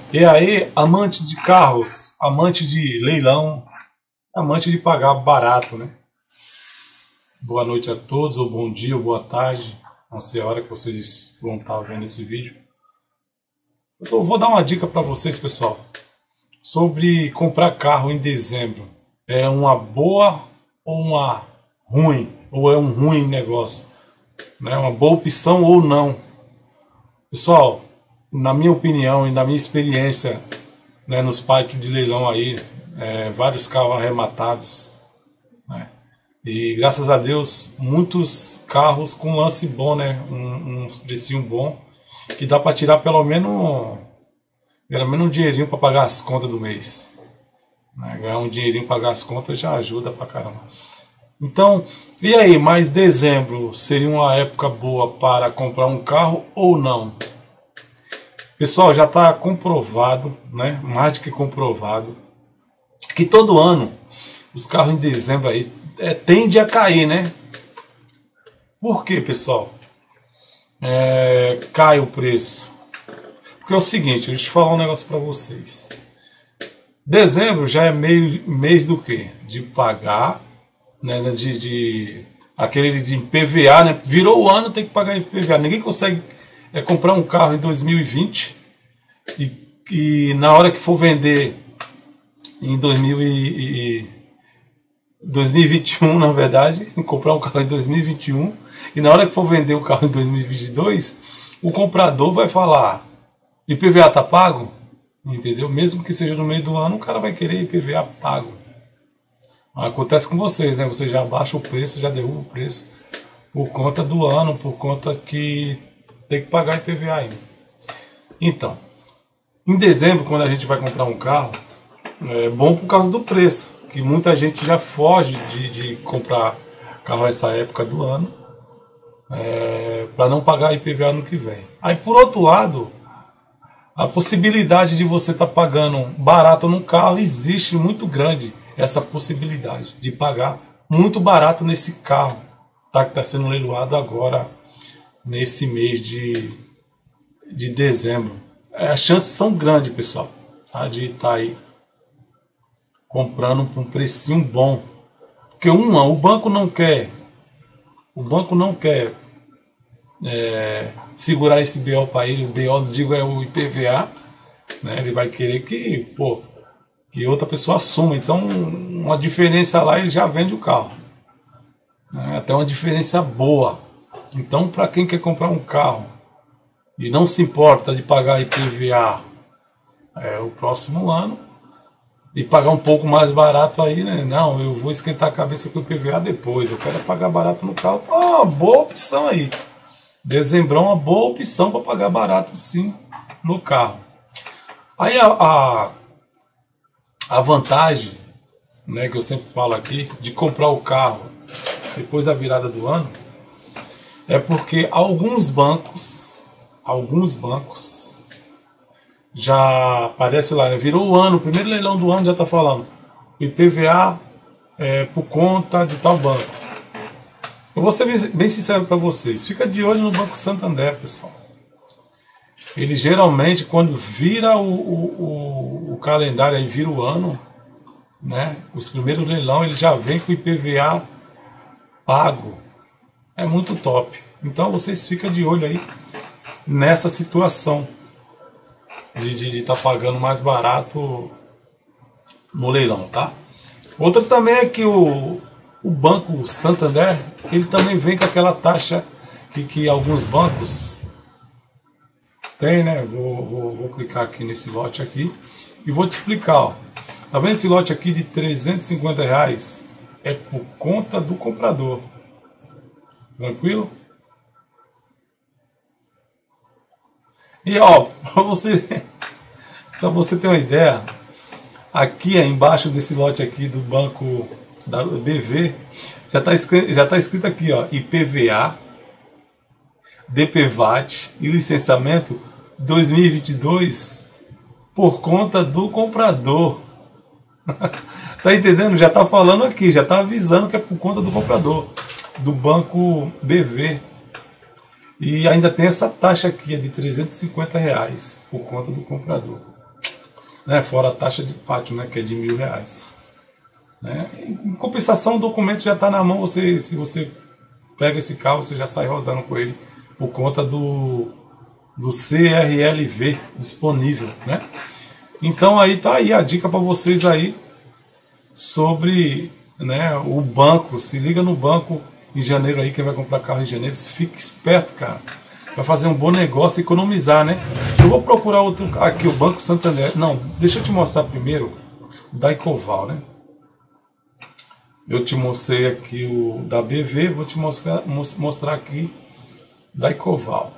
E aí, amantes de carros, amante de leilão, amante de pagar barato, né? Boa noite a todos, ou bom dia, ou boa tarde. Não sei a hora que vocês vão estar vendo esse vídeo. Eu vou dar uma dica para vocês, pessoal, sobre comprar carro em dezembro. É uma boa ou uma ruim? Ou é um ruim negócio? Né? Uma boa opção ou não? Pessoal, na minha opinião e na minha experiência, né, nos pátios de leilão aí, vários carros arrematados, né? E graças a Deus, muitos carros com lance bom, né? Uns precinho bom, que dá para tirar pelo menos um dinheirinho para pagar as contas do mês. Né? Ganhar um dinheirinho para pagar as contas já ajuda pra caramba. Então, e aí, mas dezembro seria uma época boa para comprar um carro ou não? Pessoal, já está comprovado, né? Mais do que comprovado, que todo ano os carros em dezembro aí tende a cair, né? Por quê, pessoal? Cai o preço. Porque é o seguinte, deixa eu falar um negócio para vocês. Dezembro já é mês do quê? De pagar, né? Aquele de IPVA, né? Virou o ano, tem que pagar IPVA. Ninguém consegue comprar um carro em 2020 e na hora que for vender em 2021, na verdade, comprar um carro em 2021 e na hora que for vender o carro em 2022, o comprador vai falar: IPVA tá pago? Entendeu? Mesmo que seja no meio do ano, o cara vai querer IPVA pago. Acontece com vocês, né? Você já baixa o preço, já derruba o preço por conta do ano, por conta que tem que pagar IPVA ainda. Então, em dezembro, quando a gente vai comprar um carro, é bom por causa do preço, que muita gente já foge de comprar carro nessa época do ano, para não pagar IPVA no que vem. Aí, por outro lado, a possibilidade de você estar pagando barato no carro existe muito grande, essa possibilidade de pagar muito barato nesse carro, tá, que está sendo leiloado agora nesse mês de dezembro. As chances são grandes, pessoal, tá, de estar aí comprando por um precinho bom. Porque o banco não quer segurar esse BO para ele. O BO, digo, é o IPVA, né? Ele vai querer que outra pessoa assuma. Então, uma diferença lá, ele já vende o carro, né? Até uma diferença boa. Então, para quem quer comprar um carro e não se importa de pagar IPVA o próximo ano e pagar um pouco mais barato aí, né? Não, eu vou esquentar a cabeça com o IPVA depois, eu quero pagar barato no carro. Uma boa opção aí. Dezembrão é uma boa opção para pagar barato, sim, no carro. Aí a vantagem, né, que eu sempre falo aqui, de comprar o carro depois da virada do ano, é porque alguns bancos já aparece lá, né? Virou o ano, o primeiro leilão do ano já está falando IPVA por conta de tal banco. Eu vou ser bem sincero para vocês, fica de olho no Banco Santander, pessoal. Ele geralmente, quando vira o calendário, aí vira o ano, né? Os primeiros leilão, ele já vem com o IPVA pago. É muito top. Então vocês ficam de olho aí nessa situação de estar pagando mais barato no leilão, tá? Outra também é que o Banco Santander, ele também vem com aquela taxa que alguns bancos tem, né? Vou clicar aqui nesse lote aqui e vou te explicar, ó. Tá vendo esse lote aqui de R$350? É por conta do comprador. Tranquilo? E ó, para você ter uma ideia, aqui embaixo desse lote aqui do banco da BV, já tá escrito aqui, ó, IPVA, DPVAT e licenciamento 2022 por conta do comprador. Tá entendendo? Já tá falando aqui, já tá avisando que é por conta do comprador, do banco BV. E ainda tem essa taxa aqui, de R$350 por conta do comprador. né? Fora a taxa de pátio, né? Que é de R$ 1.000. Né? Em compensação, o documento já está na mão. Se você pega esse carro, você já sai rodando com ele por conta do CRLV disponível, né? Então aí tá aí a dica para vocês aí sobre, né, o banco. Se liga no banco em janeiro aí, quem vai comprar carro em janeiro, fique esperto, cara, para fazer um bom negócio e economizar, né? Eu vou procurar outro aqui, o Banco Santander. Não, deixa eu te mostrar primeiro o Daicoval, né? Eu te mostrei aqui o da BV, vou te mostrar aqui Daicoval.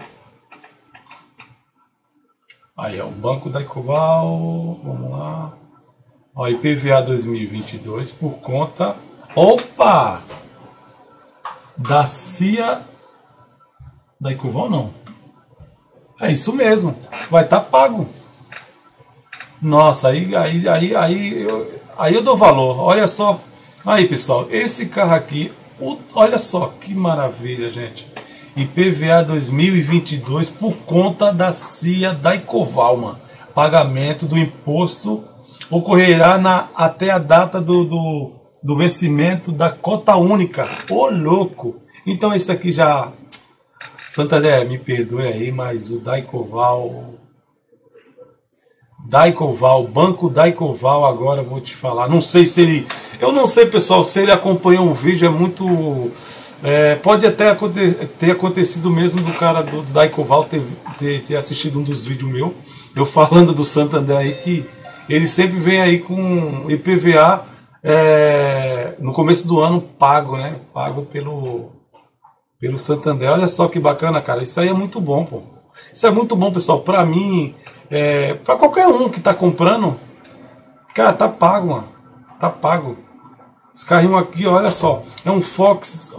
Aí, ó, o Banco Daicoval, vamos lá. Ó, IPVA 2022 por conta, opa, da CIA Daicoval, não. É isso mesmo, vai estar pago. Nossa, aí eu dou valor. Olha só, aí pessoal, esse carro aqui, olha só que maravilha, gente. IPVA 2022 por conta da CIA Daicoval, mano. Pagamento do imposto ocorrerá até a data do vencimento da cota única. Ô louco! Então isso aqui já... Santander, me perdoe aí, mas o Daicoval, Banco Daicoval, agora eu vou te falar. Não sei se ele... Eu não sei, pessoal, se ele acompanhou o vídeo, é muito... pode até ter acontecido mesmo do cara do Daicoval ter assistido um dos vídeos meus, eu falando do Santander aí, que ele sempre vem aí com IPVA no começo do ano pago, né? Pago pelo Santander. Olha só que bacana, cara. Isso aí é muito bom, pô. Isso é muito bom, pessoal. Pra mim, pra qualquer um que tá comprando, cara, tá pago, mano. Tá pago. Esse carrinho aqui, olha só, é um Fox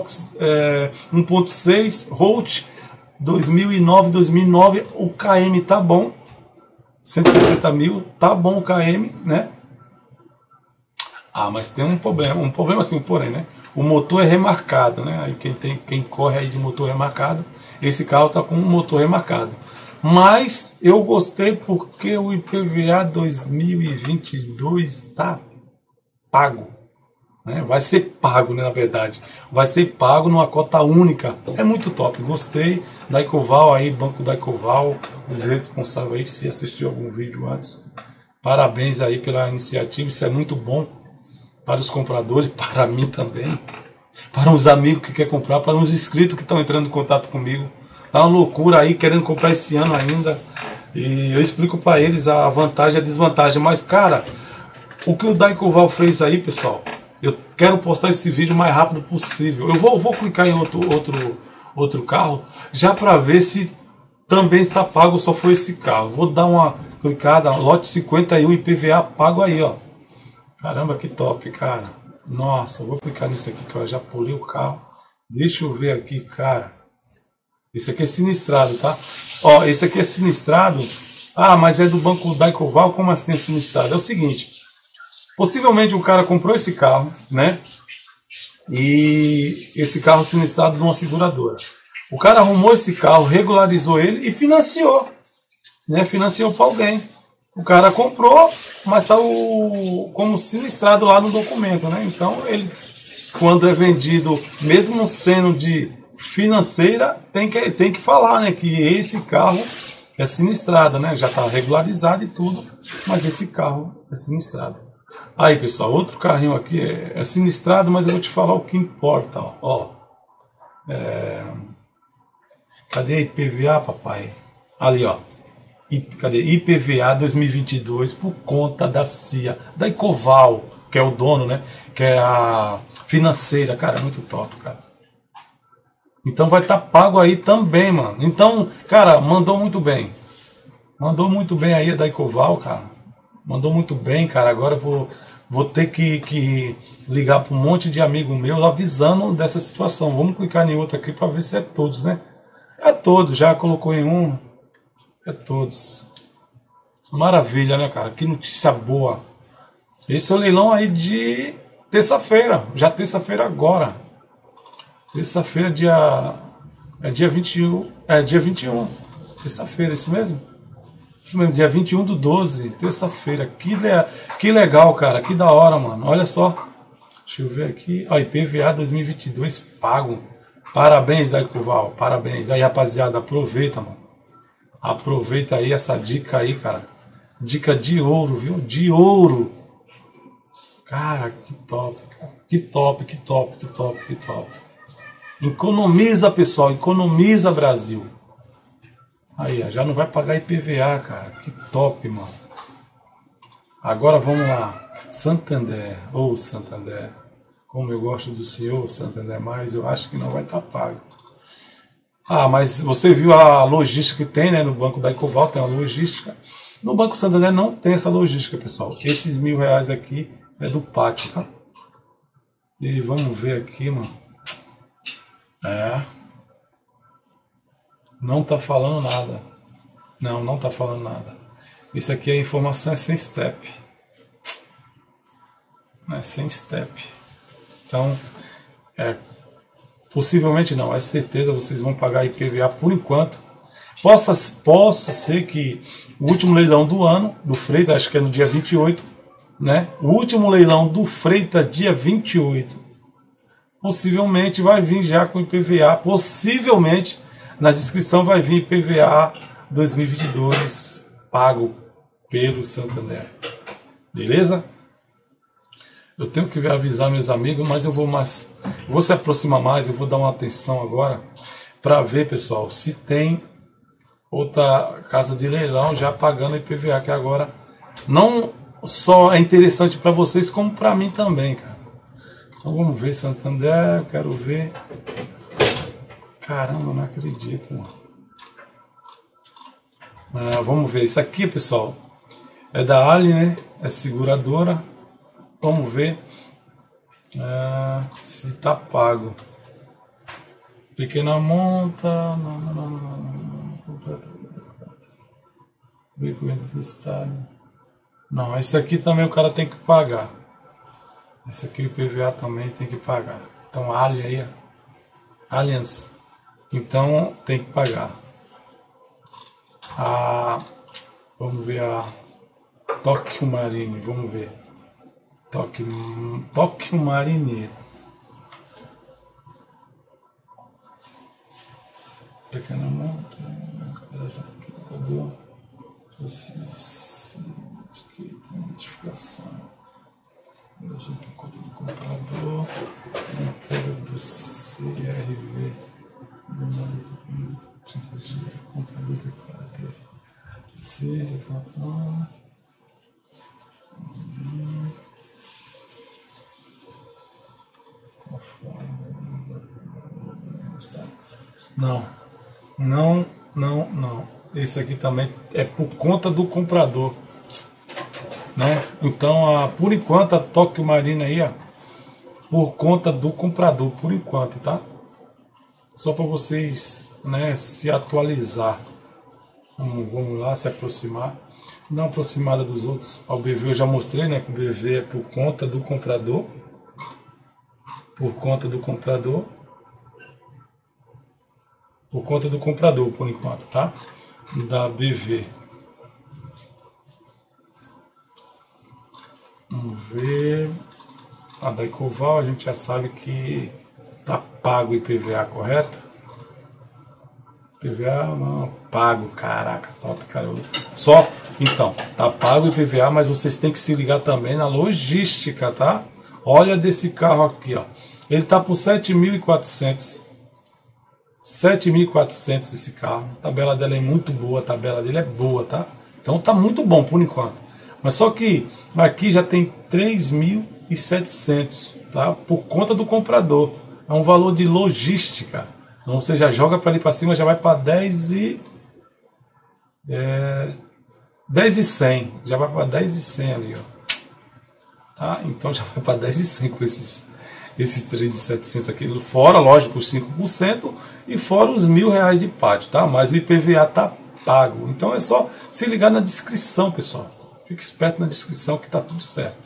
1.6 Holt 2009, o KM tá bom, 160 mil, tá bom o KM, né? Ah, mas tem um problema assim, porém, né? O motor é remarcado, né? Aí quem corre aí de motor remarcado, esse carro tá com um motor remarcado. Mas eu gostei porque o IPVA 2022 tá pago. Vai ser pago, né, na verdade. Vai ser pago numa cota única. É muito top. Gostei. Daicoval aí, Banco Daicoval, os responsáveis aí, se assistiu algum vídeo antes. Parabéns aí pela iniciativa. Isso é muito bom para os compradores, para mim também. Para os amigos que querem comprar, para os inscritos que estão entrando em contato comigo. Tá uma loucura aí, querendo comprar esse ano ainda. E eu explico para eles a vantagem e a desvantagem. Mas, cara, o que o Daicoval fez aí, pessoal, eu quero postar esse vídeo o mais rápido possível. Eu vou clicar em outro carro, já para ver se também está pago ou só foi esse carro. Vou dar uma clicada, lote 51 IPVA pago aí, ó. Caramba, que top, cara. Nossa, vou clicar nisso aqui que eu já pulei o carro. Deixa eu ver aqui, cara. Esse aqui é sinistrado, tá? Ó, esse aqui é sinistrado. Ah, mas é do Banco Daicoval, como assim é sinistrado? É o seguinte... Possivelmente o cara comprou esse carro, né? E esse carro sinistrado numa seguradora. O cara arrumou esse carro, regularizou ele e financiou, né? Financiou para alguém. O cara comprou, mas está como sinistrado lá no documento, né? Então ele, quando é vendido, mesmo sendo de financeira, tem que falar, né? Que esse carro é sinistrado, né? Já está regularizado e tudo, mas esse carro é sinistrado. Aí, pessoal, outro carrinho aqui é sinistrado, mas eu vou te falar o que importa. Ó. Cadê a IPVA, papai? Ali, ó. Cadê? IPVA 2022 por conta da CIA, da Daicoval, que é o dono, né? Que é a financeira. Cara, é muito top, cara. Então vai estar pago aí também, mano. Então, cara, mandou muito bem. Mandou muito bem aí a Daicoval, cara. Mandou muito bem, cara. Agora eu vou ter que ligar para um monte de amigo meu avisando dessa situação. Vamos clicar em outro aqui para ver se é todos, né? É todos, já colocou em um. É todos. Maravilha, né, cara? Que notícia boa. Esse é o leilão aí de terça-feira. Já terça-feira agora. Terça-feira, dia 21. É dia 21. Terça-feira, é isso mesmo? Isso mesmo, dia 21/12, terça-feira. Que legal, cara. Que da hora, mano. Olha só. Deixa eu ver aqui. Ó, IPVA 2022 pago. Parabéns, Daicoval. Parabéns. Aí, rapaziada, aproveita, mano. Aproveita aí essa dica aí, cara. Dica de ouro, viu? De ouro. Cara, que top, cara. Que top, que top, que top, que top. Economiza, pessoal. Economiza, Brasil. Aí, ó, já não vai pagar IPVA, cara. Que top, mano. Agora vamos lá. Santander. Ô, Santander. Como eu gosto do senhor, Santander, mas eu acho que não vai estar pago. Ah, mas você viu a logística que tem, né? No Banco Daicoval tem uma logística. No Banco Santander não tem essa logística, pessoal. Esses R$1.000 aqui é do pátio, tá? E vamos ver aqui, mano. Não tá falando nada. Não tá falando nada. Isso aqui a informação é sem step. É sem step. Então, possivelmente não, é certeza vocês vão pagar IPVA por enquanto. Possa ser que o último leilão do ano, do Freitas, acho que é no dia 28, né? O último leilão do Freitas, dia 28, possivelmente vai vir já com IPVA, possivelmente na descrição vai vir IPVA 2022 pago pelo Santander. Beleza? Eu tenho que avisar meus amigos, mas eu vou se aproximar mais, eu vou dar uma atenção agora para ver, pessoal, se tem outra casa de leilão já pagando IPVA, que agora não só é interessante para vocês, como para mim também, cara. Então vamos ver Santander, eu quero ver. Caramba, não acredito, mano. Vamos ver, isso aqui, pessoal, é da Ali, né? É seguradora. Vamos ver se está pago. Pequena monta. Veículo do estado. Não, esse aqui também o cara tem que pagar. Esse aqui o IPVA também tem que pagar. Então, aí, Allianz. Então, tem que pagar. Vamos ver a Tóquio Marine. Vamos ver. Tóquio Marine. Pequena monta. Identificação. Por conta do comprador. Entrega do CRV. Comprador declara. Precisa, Não. Esse aqui também é por conta do comprador, né? Então, por enquanto, a Tóquio Marine aí, por conta do comprador, por enquanto, tá? Só para vocês, né, se atualizar. Vamos lá, se aproximar. Dar uma aproximada dos outros. O BV eu já mostrei, né? Que o BV é por conta do comprador. Por conta do comprador. Por conta do comprador, por enquanto, tá? Da BV. Vamos ver. A Daicoval, a gente já sabe que tá pago o IPVA, correto? IPVA não, pago, caraca, top, cara. Então, tá pago o IPVA, mas vocês têm que se ligar também na logística, tá? Olha desse carro aqui, ó. Ele tá por 7.400. 7.400 esse carro. A tabela dela é muito boa, a tabela dele é boa, tá? Então tá muito bom por enquanto. Mas só que aqui já tem 3.700, tá? Por conta do comprador. É um valor de logística. Então você já joga para ali para cima, já vai para 10.100. Já vai para 10.100 ali, ó. Tá? Então já vai para 10.100 com esses 3.700 aqui. Fora, lógico, os 5% e fora os R$1.000 de pátio, tá? Mas o IPVA tá pago. Então é só se ligar na descrição, pessoal. Fique esperto na descrição que tá tudo certo.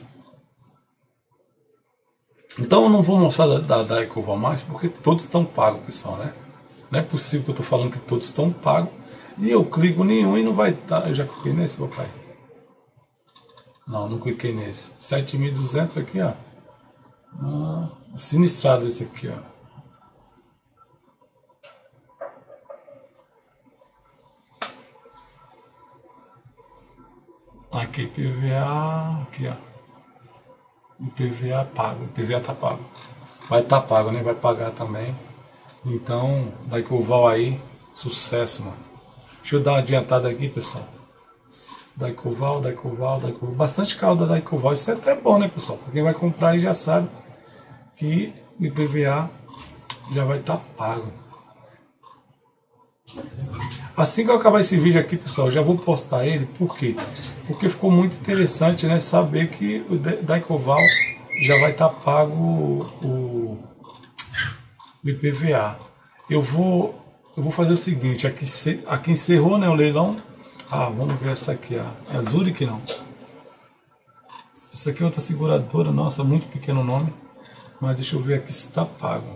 Então eu não vou mostrar da Ecoval mais, porque todos estão pagos, pessoal, né? Não é possível que eu estou falando que todos estão pagos E eu clico nenhum e não vai estar. Eu já cliquei nesse, papai? Não, não cliquei nesse. 7.200 aqui, ó. Sinistrado esse aqui, ó. Aqui, IPVA, aqui, ó. IPVA pago, IPVA tá pago. Vai estar pago, né? Vai pagar também. Então, Daicoval aí, sucesso, mano. Deixa eu dar uma adiantada aqui, pessoal. Daicoval. Bastante carro da Daicoval. Isso é até bom, né, pessoal? Pra quem vai comprar aí já sabe que o IPVA já vai estar pago. Assim que eu acabar esse vídeo aqui, pessoal, eu já vou postar ele. Por quê? Porque ficou muito interessante, né, saber que o Daicoval já vai estar pago o IPVA. Eu vou fazer o seguinte, aqui encerrou, né, o leilão. Vamos ver essa aqui, a Zurich não. Essa aqui é outra seguradora, nossa, muito pequeno nome. Mas deixa eu ver aqui se está pago.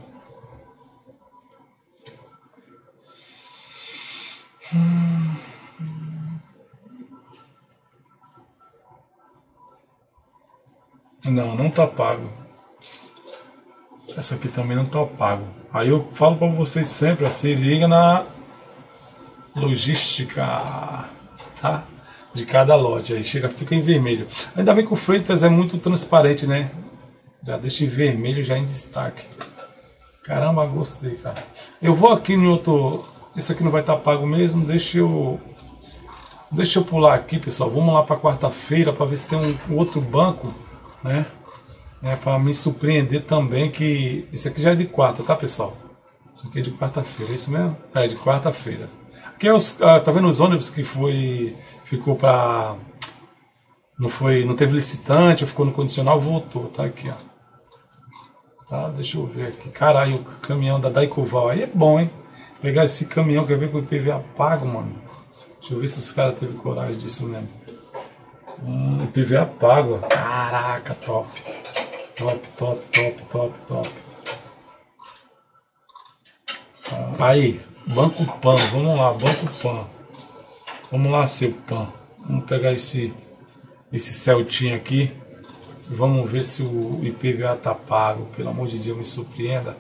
Não está pago. Essa aqui também não está pago. Aí eu falo para vocês sempre, se liga na logística, tá? De cada lote. Aí fica em vermelho. Ainda bem que o Freitas é muito transparente, né? Já deixa em vermelho, já em destaque. Caramba, gostei, cara. Eu vou aqui no outro. Esse aqui não vai estar pago mesmo. Deixa eu pular aqui, pessoal. Vamos lá para quarta-feira para ver se tem um outro banco, né? Para me surpreender também, que esse aqui já é de quarta, tá, pessoal? Isso aqui é de quarta-feira, é isso mesmo? É de quarta-feira. Aqui é tá vendo os ônibus que ficou para não teve licitante, ficou no condicional, voltou, tá aqui, ó. Tá, deixa eu ver aqui. Caralho, o caminhão da Daicoval aí é bom, hein? Pegar esse caminhão, quer ver com o IPVA pago, mano? Deixa eu ver se os caras teve coragem disso mesmo. IPVA pago, ó. Caraca, top. Top. Aí, Banco Pan, vamos lá, Banco Pan. Vamos lá, seu Pan. Vamos pegar esse Celtinha aqui. E vamos ver se o IPVA tá pago. Pelo amor de Deus, me surpreenda.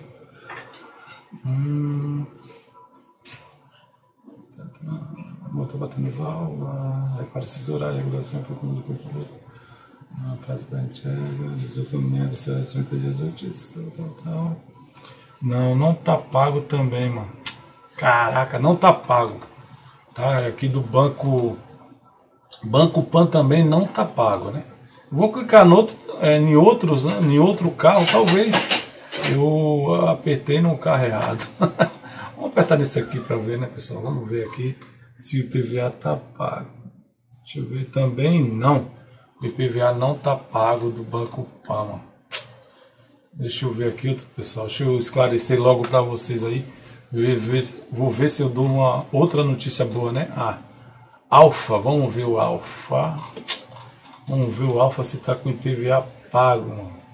Motor batendo válvula. Repara esses horários, regulação para o corpo. Prazo para entrega, desdobramento, 30 dias úteis, tal. Não tá pago também, mano. Caraca, não tá pago. Tá, aqui do Banco Pan também não tá pago, né? Vou clicar em outro carro, talvez eu apertei no carro errado. Vamos apertar nesse aqui para ver, né, pessoal? Vamos ver aqui se o IPVA tá pago. Deixa eu ver também, não. O IPVA não tá pago do Banco Pan, mano. Deixa eu ver aqui, pessoal. Deixa eu esclarecer logo para vocês aí. Vou ver se eu dou uma outra notícia boa, né? Alfa, vamos ver o Alfa. Vamos ver o Alfa se tá com IPVA pago, mano.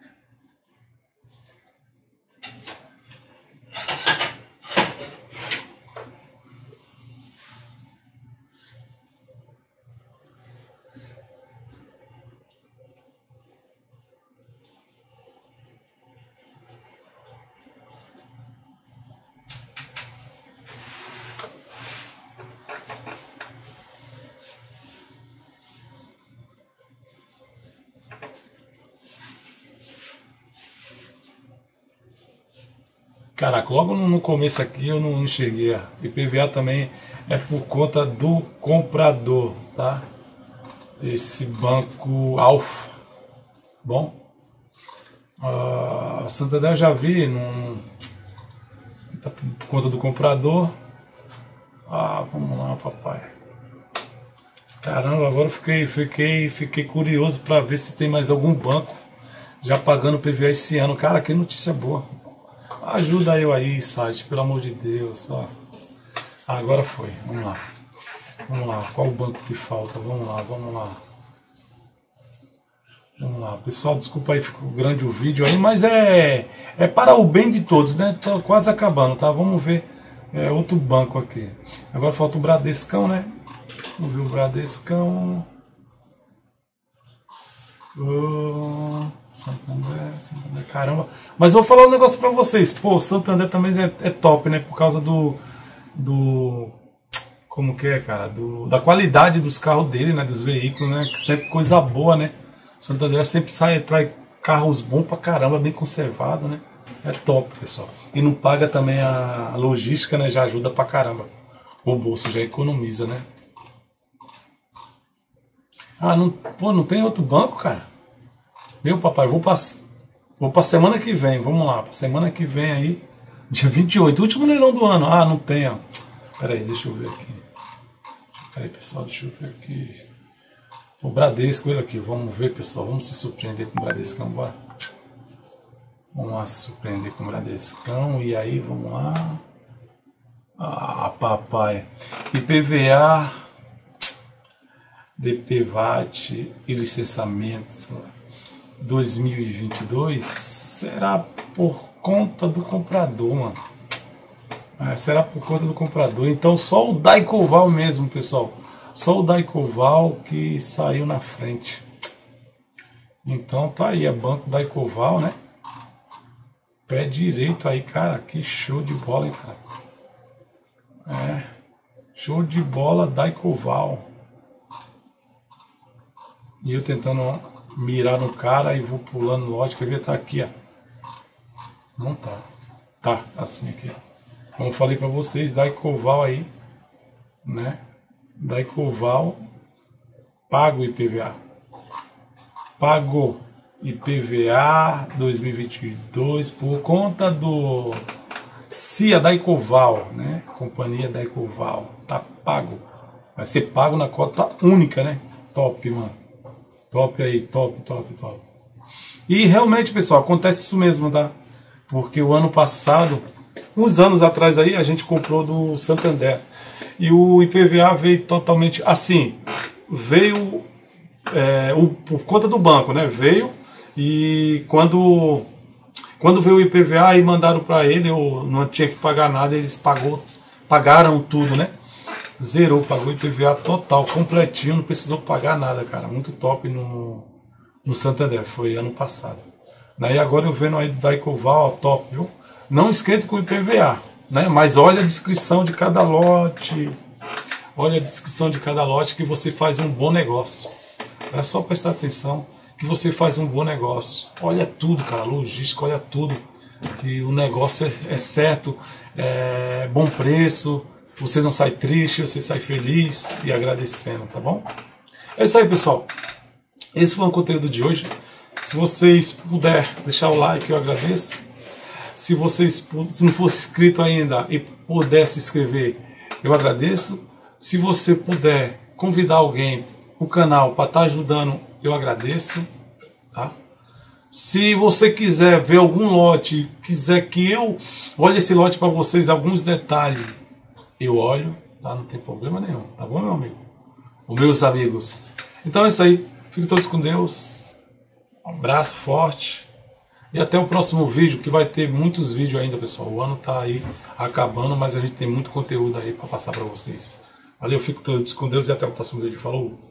Caraca, logo no começo aqui eu não enxerguei. IPVA também é por conta do comprador, tá? Esse Banco Alfa. Bom, Santander eu já vi, tá por conta do comprador. Vamos lá, papai. Caramba, agora eu fiquei curioso para ver se tem mais algum banco já pagando PVA esse ano. Cara, que notícia boa. Ajuda eu aí, site, pelo amor de Deus. Agora foi, vamos lá, qual o banco que falta? Vamos lá, pessoal, desculpa aí, ficou grande o vídeo aí, mas é para o bem de todos, né? Tô quase acabando, tá? Vamos ver É outro banco aqui. Agora falta o Bradescão, né? Vamos ver o Bradescão. Santander, caramba. Mas vou falar um negócio pra vocês. Pô, o Santander também é top, né? Por causa como que é, cara? Da qualidade dos carros dele, né? Dos veículos, né? Que sempre coisa boa, né? O Santander sempre traz carros bons pra caramba, bem conservado, né? É top, pessoal. E não paga também a logística, né? Já ajuda pra caramba. O bolso já economiza, né? Ah, não tem outro banco, cara? Meu papai, vou pra semana que vem, vamos lá. Pra semana que vem aí, dia 28, último leilão do ano. Ah, não tem, ó. Pera aí, deixa eu ver aqui. Pera aí, pessoal, deixa eu ver aqui. O Bradesco, ele aqui. Vamos ver, pessoal. Vamos se surpreender com o Bradescão, bora. Vamos lá se surpreender com o Bradescão. E aí, vamos lá. Ah, papai. IPVA, DPVAT e licenciamento 2022 será por conta do comprador, mano. Será por conta do comprador. Então só o Daicoval mesmo, pessoal. Só o Daicoval que saiu na frente. Então tá aí, é banco Daicoval, né? Pé direito aí, cara. Que show de bola, hein, cara. Show de bola, Daicoval. E eu tentando mirar no cara e vou pulando lote. Quer ver? Tá aqui, ó. Não tá. Tá, assim aqui, ó. Como eu falei pra vocês, Daicoval aí, né? Daicoval pago IPVA. Pago IPVA 2022 por conta do CIA Daicoval, né? Companhia Daicoval. Tá pago. Vai ser pago na cota única, né? Top, mano. Top aí, top. E realmente, pessoal, acontece isso mesmo, tá? Porque o ano passado, uns anos atrás aí, a gente comprou do Santander. E o IPVA veio totalmente assim. Veio por conta do banco, né? Veio e quando veio o IPVA e mandaram para ele, eu não tinha que pagar nada, eles pagaram tudo, né? Zerou, pagou IPVA total, completinho, não precisou pagar nada, cara. Muito top no Santander, foi ano passado. Daí agora eu vendo aí do Daicoval, top, viu? Não esquente com o IPVA, né? Mas olha a descrição de cada lote. Olha a descrição de cada lote que você faz um bom negócio. É só prestar atenção que você faz um bom negócio. Olha tudo, cara, logística, olha tudo. Que o negócio é certo, é bom preço. Você não sai triste, você sai feliz e agradecendo, tá bom? É isso aí, pessoal. Esse foi o conteúdo de hoje. Se vocês puderem deixar o like, eu agradeço. Se não for inscrito ainda e puder se inscrever, eu agradeço. Se você puder convidar alguém para o canal para estar ajudando, eu agradeço. Tá? Se você quiser ver algum lote, quiser que eu olhe esse lote para vocês, alguns detalhes, eu olho, tá? Não tem problema nenhum, tá bom, meu amigo? Os meus amigos. Então é isso aí. Fiquem todos com Deus. Um abraço forte. E até o próximo vídeo, que vai ter muitos vídeos ainda, pessoal. O ano tá aí acabando, mas a gente tem muito conteúdo aí para passar para vocês. Valeu, fico todos com Deus e até o próximo vídeo. Falou!